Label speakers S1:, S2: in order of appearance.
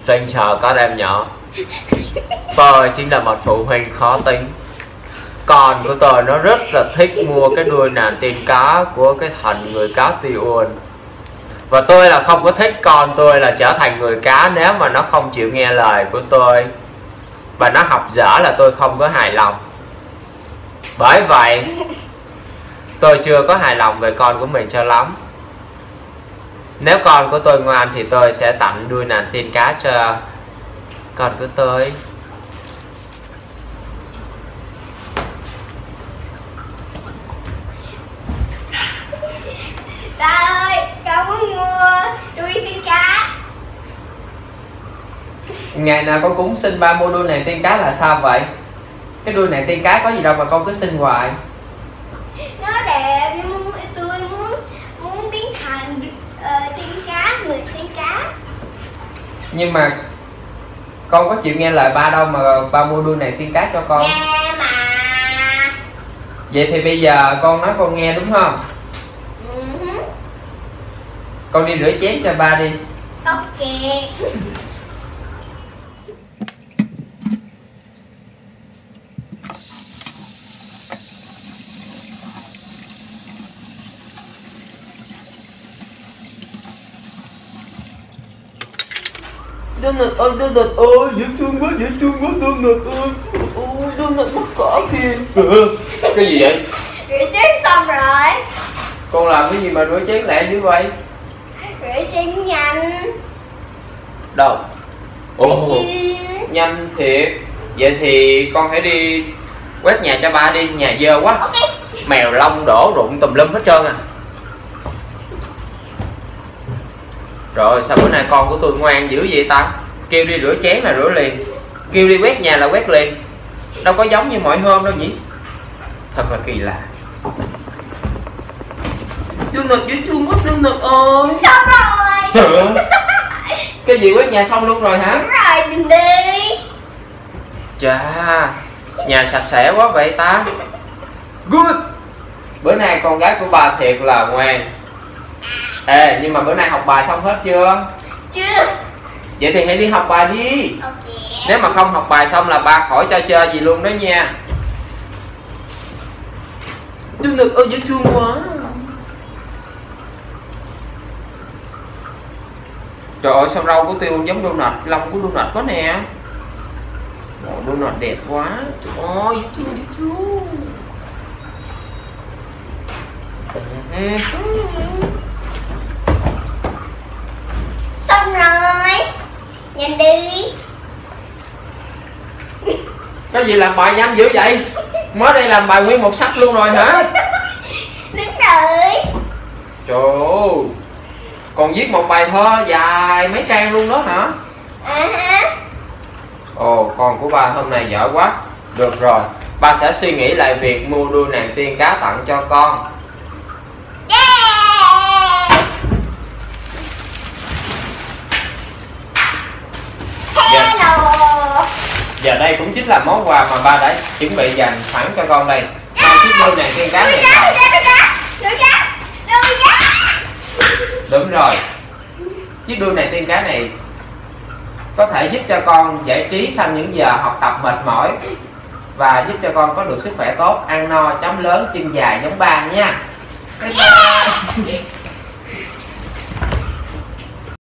S1: Trinh sợ các em nhỏ. Tôi chính là một phụ huynh khó tính. Con của tôi nó rất là thích mua cái đuôi nàng tiên cá của cái thành người cá Ti-un. Và tôi là không có thích con tôi là trở thành người cá nếu mà nó không chịu nghe lời của tôi. Và nó học dở là tôi không có hài lòng. Bởi vậy tôi chưa có hài lòng về con của mình cho lắm. Nếu con của tôi ngoan thì tôi sẽ tặng đuôi nàng tiên cá cho con của tôi.
S2: Ba ơi, con muốn mua đuôi tiên cá.
S3: Ngày nào con cũng xin ba mua đuôi nàng tiên cá là sao vậy? Cái đuôi nàng tiên cá có gì đâu mà con cứ xin hoài.
S2: Nó đẹp nhưng tôi muốn biến thành tiên cá, người tiên cá.
S3: Nhưng mà con có chịu nghe lời ba đâu mà ba mua đuôi nàng tiên cá cho con.
S2: Nghe mà.
S3: Vậy thì bây giờ con nói con nghe đúng không? Con đi rửa chén cho ba đi.
S2: Ok.
S1: Donut ơi, dễ thương quá, Donut ơi. Donut mắc cỡ kìa.
S3: Cái gì vậy?
S2: Rửa chén xong rồi.
S3: Con làm cái gì mà rửa chén lẹ dữ vậy?
S2: Rửa chén nhanh.
S3: Đâu? Ồ,
S2: Chứ.
S3: nhanh thiệt. Vậy thì con hãy đi quét nhà cho ba đi, nhà dơ quá.
S2: Ok.
S3: Mèo lông đổ rụng tùm lum hết trơn à. Rồi sao bữa nay con của tôi ngoan dữ vậy ta? Kêu đi rửa chén là rửa liền, kêu đi quét nhà là quét liền. Đâu có giống như mọi hôm đâu nhỉ? Thật là kỳ lạ. Donut dễ thương quá Donut ơi.
S2: Xong rồi.
S3: Cái gì quét nhà xong luôn rồi hả?
S2: Đúng rồi, đừng đi.
S3: Chà, nhà sạch sẽ quá vậy ta. Good. Bữa nay con gái của bà thiệt là ngoan. Ê, nhưng mà bữa nay học bài xong hết chưa?
S2: Chưa.
S3: Vậy thì hãy đi học bài đi.
S2: Ok.
S3: Nếu mà không học bài xong là ba khỏi cho chơi gì luôn đó nha. Donut ơi dễ thương quá. Trời ơi sao râu của Tiêu giống Donut, lông của Donut quá nè. Donut đẹp quá. Trời ơi dễ thương.
S2: Xong rồi. Nhanh đi.
S3: Cái gì làm bài nhanh dữ vậy? Mới đây làm bài nguyên một sách luôn rồi hả?
S2: Đúng rồi.
S3: Trời ơi, còn viết một bài thơ dài mấy trang luôn đó hả? Ồ, con của ba hôm nay giỏi quá. Được rồi, ba sẽ suy nghĩ lại việc mua đuôi nàng tiên cá tặng cho con. Giờ đây cũng chính là món quà mà ba đã chuẩn bị dành sẵn cho con đây. Ba chiếc đuôi nàng tiên cá này nào. Đúng rồi. Chiếc đuôi nàng tiên cá này có thể giúp cho con giải trí sau những giờ học tập mệt mỏi và giúp cho con có được sức khỏe tốt, ăn no, chóng lớn, chân dài giống ba nha. Bye bye.